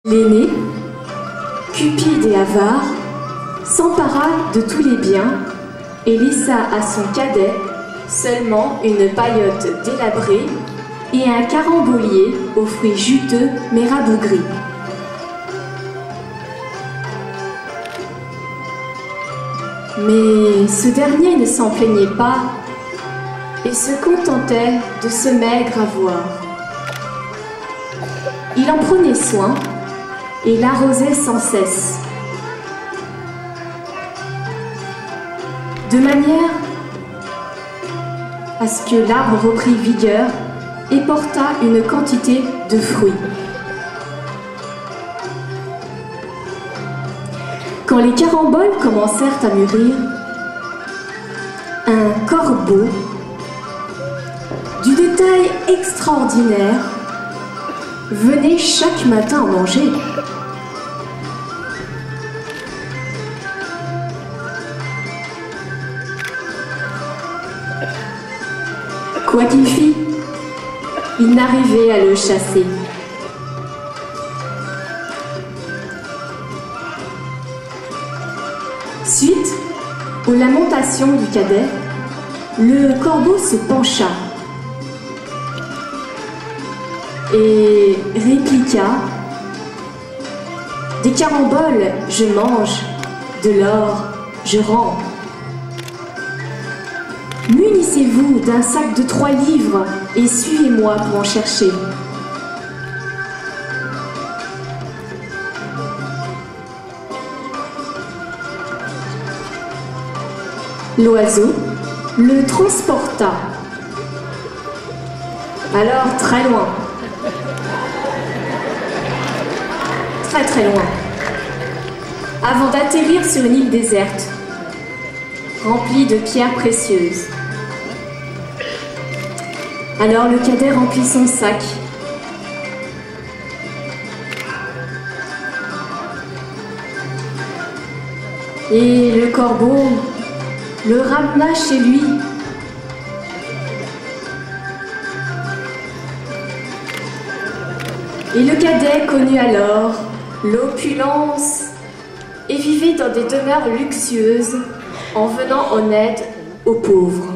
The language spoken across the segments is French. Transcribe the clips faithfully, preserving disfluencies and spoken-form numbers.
L'aîné, cupide et avare, s'empara de tous les biens et laissa à son cadet seulement une paillote délabrée et un carambolier aux fruits juteux mais rabougris. Mais ce dernier ne s'en plaignait pas et se contentait de ce maigre avoir. Il en prenait soin et l'arrosait sans cesse, de manière à ce que l'arbre reprit vigueur et porta une quantité de fruits. Quand les caramboles commencèrent à mûrir, un corbeau d'une taille extraordinaire venait chaque matin en manger. Quoi qu'il fît, il n'arrivait à le chasser. Suite aux lamentations du cadet, le corbeau se pencha et répliqua: « Des caramboles, je mange, de l'or, je rends. Munissez-vous d'un sac de trois livres et suivez-moi pour en chercher. » L'oiseau le transporta. Alors très loin, très très loin, avant d'atterrir sur une île déserte, remplie de pierres précieuses. Alors le cadet remplit son sac. Et le corbeau le ramena chez lui. Et le cadet connut alors l'opulence et vivait dans des demeures luxueuses en venant en aide aux pauvres.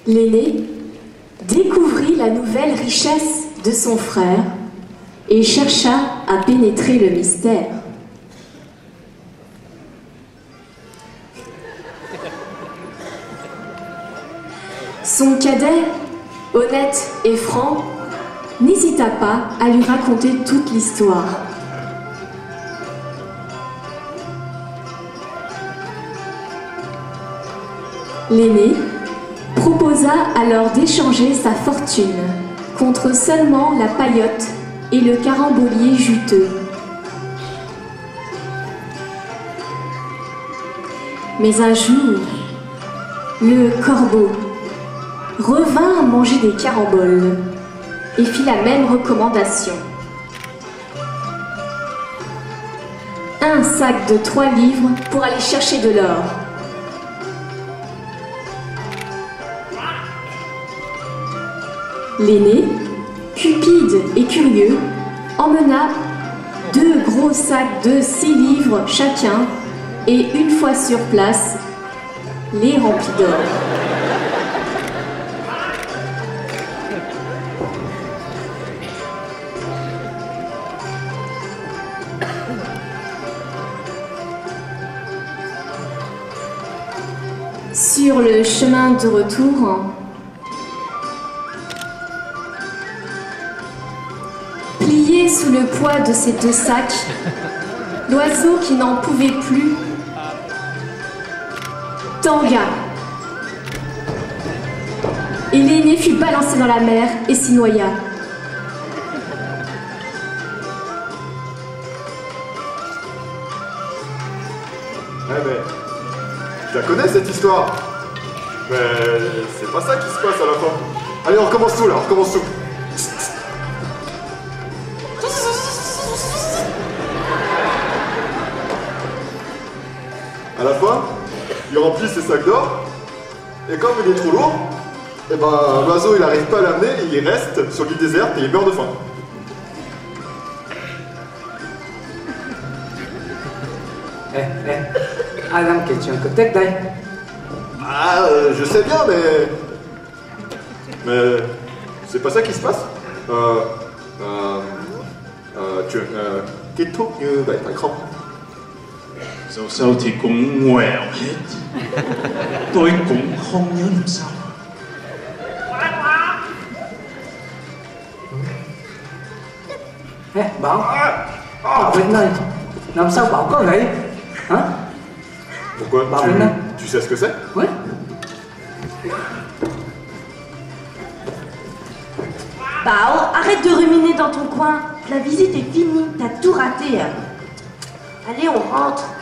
L'aîné découvrit la nouvelle richesse de son frère et chercha à pénétrer le mystère. Son cadet, honnête et franc, n'hésita pas à lui raconter toute l'histoire. L'aîné proposa alors d'échanger sa fortune contre seulement la paillote et le carambolier juteux. Mais un jour, le corbeau revint manger des caramboles et fit la même recommandation. Un sac de trois livres pour aller chercher de l'or. L'aîné, cupide et curieux, emmena deux gros sacs de six livres chacun et une fois sur place, les remplit d'or. Sur le chemin de retour, plié sous le poids de ces deux sacs, l'oiseau qui n'en pouvait plus tangua. Et l'aîné fut balancé dans la mer et s'y noya. Eh mais, je la connais cette histoire. Mais c'est pas ça qui se passe à la fin. Allez, on recommence tout là, on recommence tout. À la fin, il remplit ses sacs d'or, et comme il est trop lourd, et ben l'oiseau il arrive pas à l'amener, il reste sur l'île déserte et il meurt de faim. Eh, eh, Adam question peut-être đây. Ah, euh, je sais bien, mais... Mais... C'est pas ça qui se passe. Euh... Euh... Euh... Chuyện... Euh... Kết thúc như vậy phải không? Dẫu sao thì cũng ngoèo hết. Tôi cũng không nhớ làm sao. Ê, Bảo. Bảo Vĩnh ơi, làm sao Bảo có vậy? Hả? Pourquoi? Bảo Tu... Vĩnh ơi. Tu sais ce que c'est? Oui. Bao, arrête de ruminer dans ton coin. La visite est finie, t'as tout raté. Allez, on rentre.